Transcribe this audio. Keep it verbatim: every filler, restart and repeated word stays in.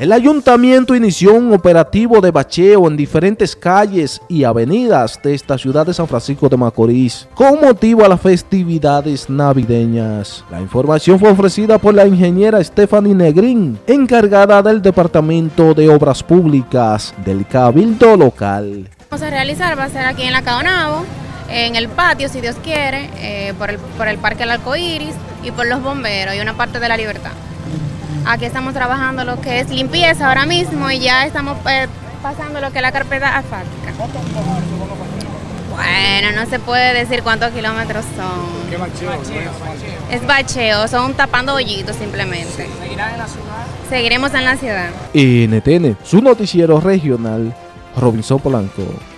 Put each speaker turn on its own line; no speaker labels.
El ayuntamiento inició un operativo de bacheo en diferentes calles y avenidas de esta ciudad de San Francisco de Macorís con motivo a las festividades navideñas. La información fue ofrecida por la ingeniera Stephanie Negrín, encargada del Departamento de Obras Públicas del Cabildo local.
Vamos a realizar, va a ser aquí en la Caonabo, en el patio, si Dios quiere, eh, por, el, por el Parque El Arcoíris y por los bomberos y una parte de la Libertad. Aquí estamos trabajando lo que es limpieza ahora mismo y ya estamos eh, pasando lo que es la carpeta asfáltica. Bueno, no se puede decir cuántos kilómetros son.
¿Qué bacheo? bacheo, bacheo.
Es bacheo, son tapando hoyitos simplemente.
¿Seguirán en la ciudad?
Seguiremos en la ciudad.
N T N, su noticiero regional, Robinson Polanco.